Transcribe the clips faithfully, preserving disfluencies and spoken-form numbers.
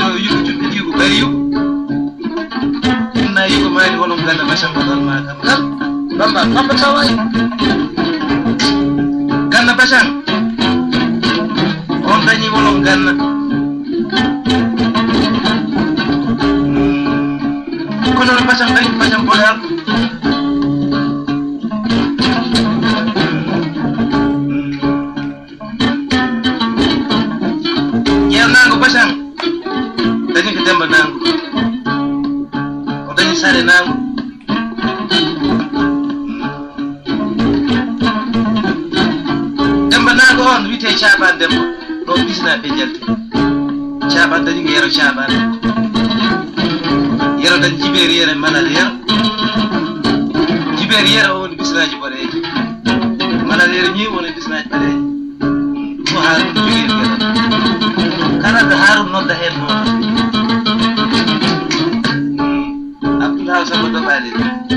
to yugo juɗɗi yugo bari yugo inna yugo mani wolom ganda basam badal ma kam kam bamba bamba tawai ganda basam on dañi wolom ganna kono basam dañi basam bolal nango basang dañi ko demba nango o dañi sare nango demba nango on wite chaban demba do bisna be jelte chaban dañi ngero chaban yero dañ jiberi yere manal yero jiberi yero on bisnaji bodeji manal yero ñi woni bisnaji bodeji ko haru jiberi yero kana da harun nodda hen mo abdullah sabo do bali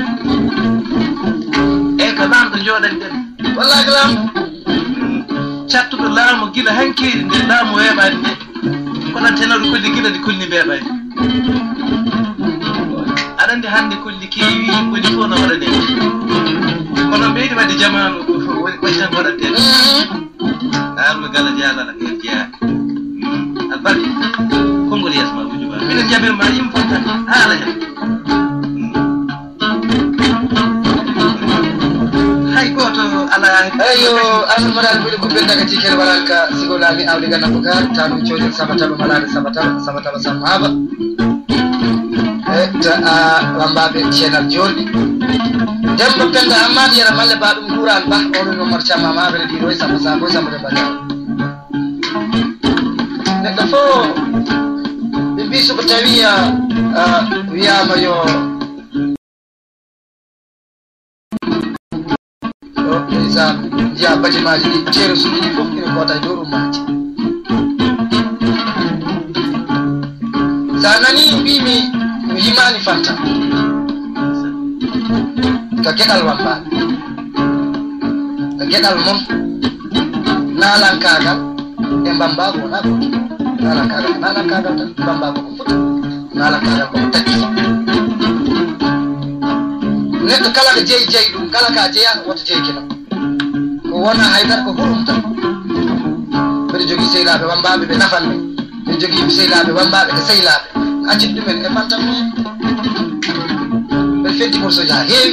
e ka lam do jodan den wallahi lam chattu do lamu gila hankiri de lamu hebani de kono tenaru kulli gila di kulli bebani adande hande kulli kewi woni fo na wadane kono beedi wadde jamanu woni tan wadate darul gala jala la kerja albarki kongol yasma wujuba min jabir ma yim fonta hala ya hay goto ala ayo asul maral bi ko benda ci kel walalka sigola mi awdi ganna ko gar tanu ciodel sabata malade sabata sabata samaba eta lambabe channel jodi dembo benda amad yara malle ba dum duran ba ono no marcha mama be di roy sama sa ko sama de bala Nafo bisu kutawia wiyama yo isa ya baji maji cero sudi fof ina kota doru maji sanani bimi yimani fanta ka kedal wamba ka kedal mom nalan kagal e mbambago na ko nala kaga nala kaga bamba ko futa nala kaga ko takki net kala ga jey jey dum kala ka jeya wata jey kino ko wona haydar ko hurumta be jogi seylabe bamba be nafanne be jogi seylabe bamba be seylabe acci dum en e fantam be fetti mo so ja heewi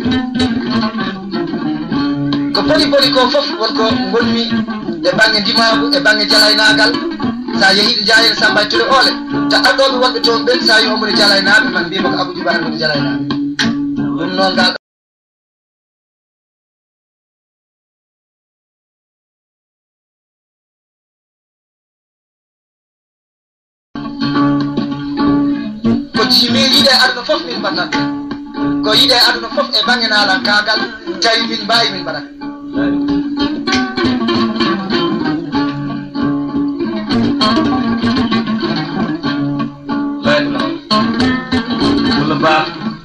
ko poli poli ko fof wonko gonmi e bangi dimabu e bangi jalaynagal sa yehi jaayel samba tule ole ta adobe wonbe ton ben sa yo omri jalaynabe man bi mako abuji ba ko jalaynabe dum non ga ko jimi yide aduna fof min batat ko yide aduna fof e bangi nala kagal tawi min bayi min barat ba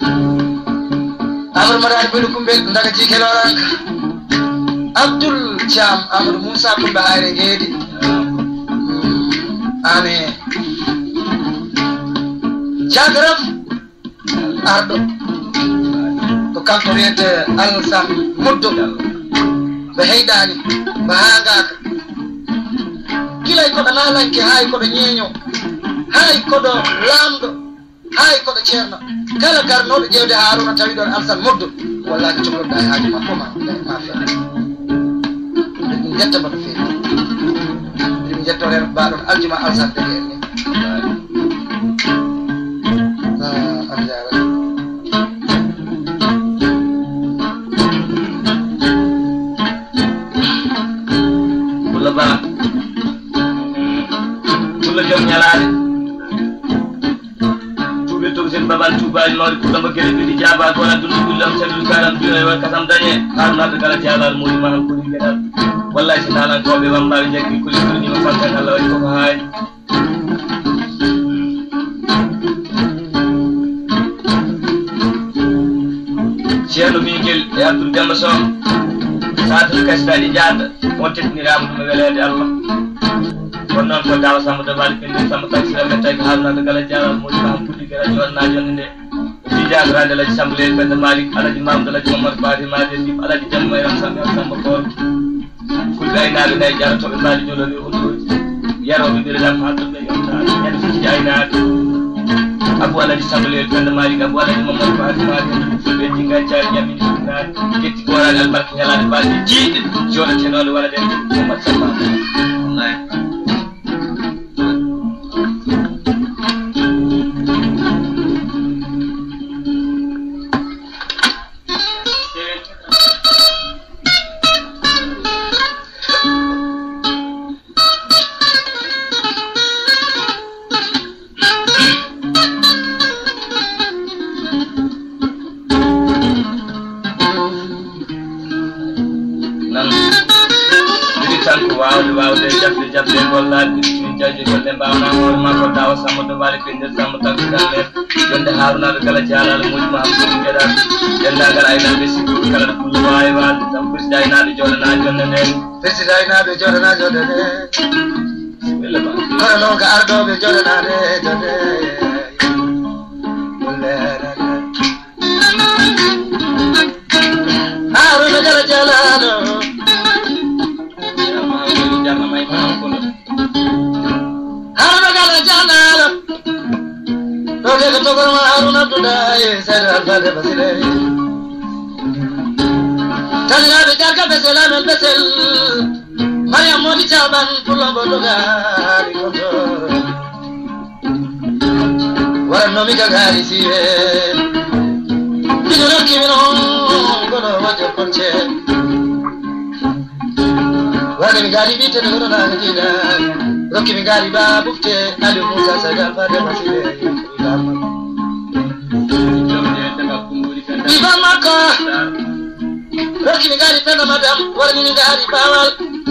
amr marad bulu kumbe ndaga ci keloran abdul cham amr musa kumbe hayre gedi ane jagraf ardo to kanko rete alsan muddo be heydani ba hanga kilay ko danalanke hay ko do nyenyo hay ko do lamdo hay ko do cerno kala garnoɗo ƴewde haruna tawi ɗon alsan moddo wallahi cohloɗa e haaju makko ma ma fe ɗum jettama no feewi ɗum jettoreno mbaɗon aljuma alsan dege en ni an jara bulla ba bulla jom ñalade sen babal tuba no ko dama gele di jaba ko na dulu dulu sen karam bi wa kasam dañe har na kala jalal mo ma ko ni gedal wallahi sen ala ko be bamba jekki ko ni ma fanta Allah way ko hay Cheikh Miguel e Abdul Demba Sow saatul kasda di jaada mo tetni ramu dum welede Allah non ko dawa sama da bali pindi sama tak sira me tay harna da kala jaral mo ba pudi kala jor na jonde di jagra da la samble ben malik ala di mam da la mamad badi ma de ala di jamma ram sam sam ko ku day na da jar to be bali jolo li hundu yaro bi bir lam hatta be yonta en fi jayna abu ala di samble ben malik abu ala di mamad badi ma de be jinga jar yamin na ketti ko ala al barki ala di bali jide jolo tenol wala de mamad sama wallahi wawde jabde jabde gollade min jaji golle mbawna hoore ma ko dawa sammudo bali pinde sammu takkidalle jonde harunade kala jalal muji ma hamsini geɗal dendagal aynaɓe sikkude kala ɗo fullo wawi walde sam président aynaɓe joɗana jonde nden président aynaɓe joɗana jonde nde willa ba kono noon ko arɗoɓe joɗanade jonde haruna kala jalaɗo haruna kala jalaɗo ɗo de ko togorma haruna abdoulaye seeɗo alfade basile taniraɓe jarga besel amen besel mariam modi caɓan pulombo dogari gonto warannomi gagari siwe mino rokkimino goɗo wajo konce wade mi gari bite de godo na jina rokki mi gari ba bufte ali musa sagal fade masile iba maka rokki mi gari penda madam warni mi gari bawal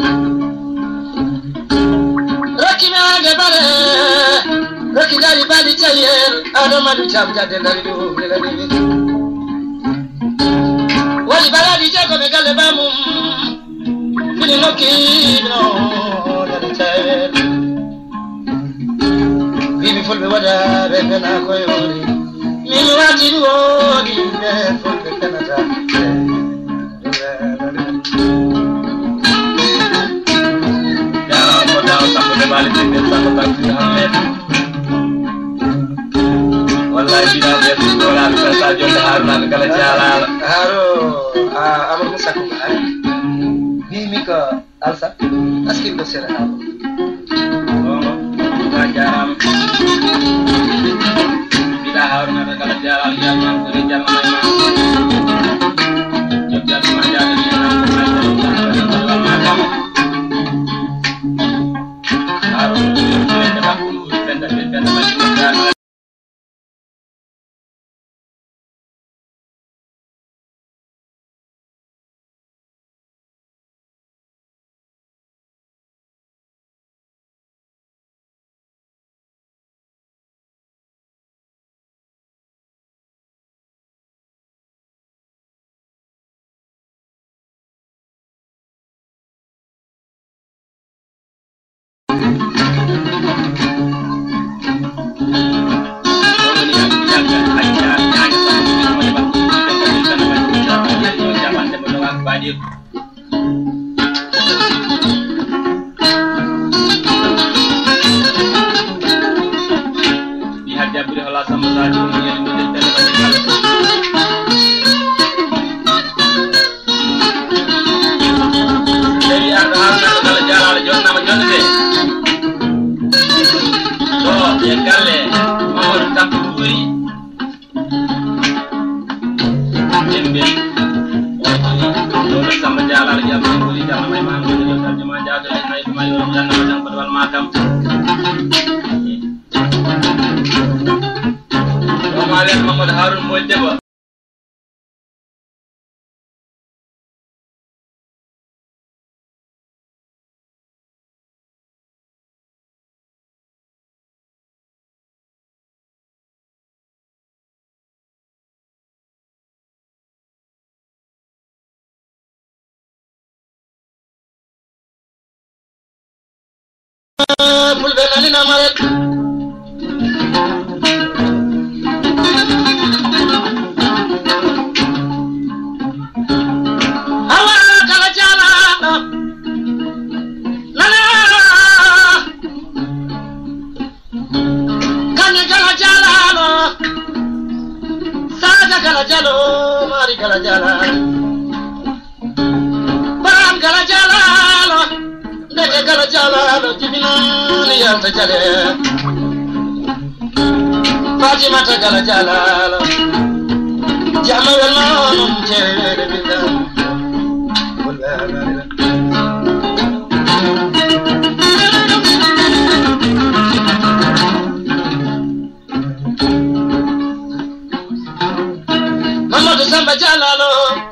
rokki mi age bare rokki gari bali tayer adama du cham jade ndari do lela devi wali baladi jago me galle bamum Fini mokkino dana tawe Bibi fulɓe waɗaɓe pena koye wori min watini woodi ɓe fulɓe penata jarama ko dawa sammude bali pinde sammu takkide hammed wallahi binaɓe ɗoraɓe pesa jonde harunaɓe kala jalala haro amadou moussa ko mimi ko alsa askin do sera haalo ma jarama bida harunaɓe kala jalala yalman ko jamma mayma joggal ma jade ni Muhammad Harun Mojaba fulɓe naninama rek awa kala jalaɗo nana kañe kala jalaɗo saga kala jalo mari kala jalaɗo baram kala jalaɗo ndeke kala jalaɗo jibinani yalta jale fatimata kala jalaɗo jamawel nonum ceede binda Mamadou Samba Jalalo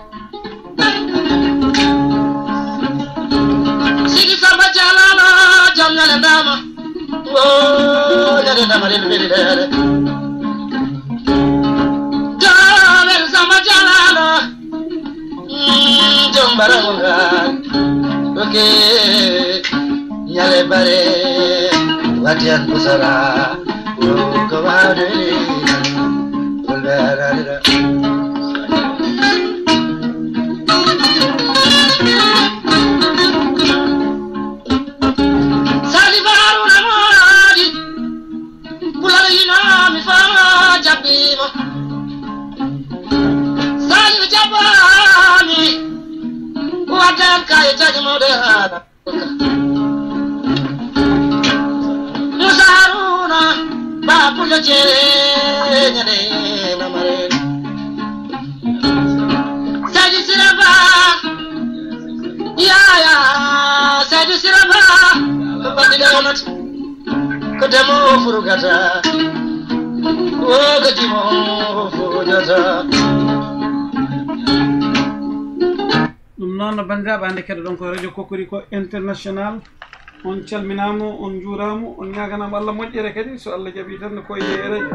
Sidi Samba Jalalo jam ñane ndama o ñane ndama len beli dere Jamel Samba Jalalo jom barangonga ok ñale bare watian kusara ko wade Bulgarara Musaruna ba pulo jere nyane mamare Saji siraba ya ya saji siraba ko bandida onat ko demo furugata o gadi mo furugata non bandiraɓe hande kadi ɗon ko radio Kokori ko international on calminama on juurama on ñaganama Allah moƴƴere kadi so Allah jaaɓi tan no koye e radio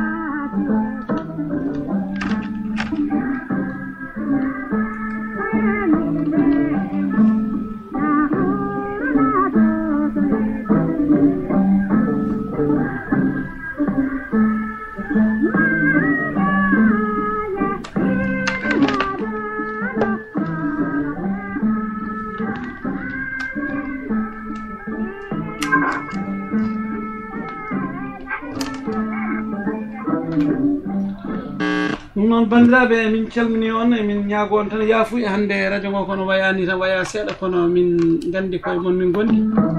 ɗum noon bandiraɓe min calmini on emin ñaago on tan yaafuya hande radio ngo kono wayani tan waya seeɗa kono min gandi koye moon min gondi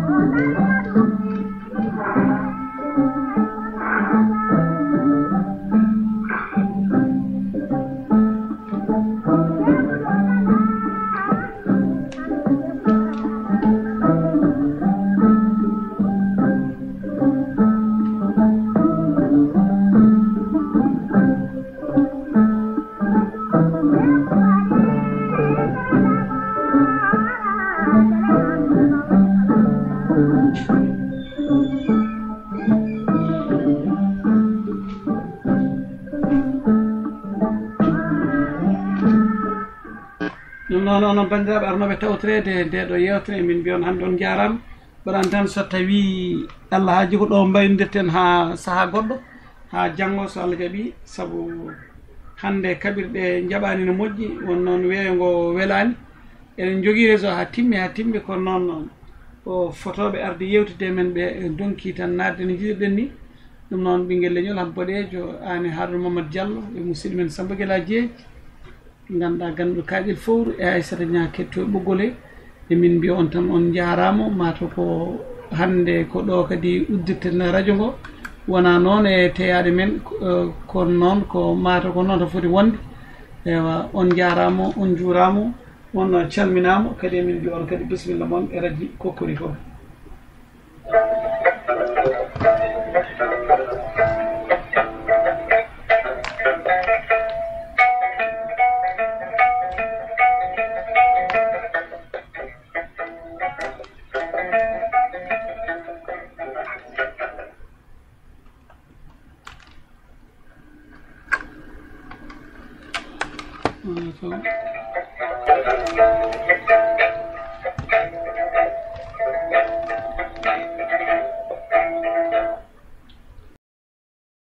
ɗum noon onon bandiraɓe arnoɓe tawtorede nde ɗo yewtere min mbiyon hande on jarama ɓaɗan tan so tawi Allah haaji ko ɗo mbaynodirten ha saaha goɗɗo ha janggo so Allah jaaɓi saabu hande kaɓirɗe jaɓani no moƴƴi won noon weeyo ngo welani eɗen jogui réseau ha timmi ha timmi kono noon o fotoɓe arde yewtide men ɓe donki tan nadde no jiɗirɗen ni ɗum noon ɓinguel leñol han boɗejo ani Harouna Mamadou Diallo e musidɗo men Samba Guela Dieng ganduɗa ganduɗo kaƴel fowru e Aissata Niang ketto e ɓoggol he emin mbiya on tan on jarama mato ko hande ko ɗo kadi uddirten radio ngo wona noon e teyaɗe men kono noon ko mato ko noon to foti wonde ewa on jarama on juurama on calminama kadi emin mbiya on kadi bisimilla moon e radio Kokori ko So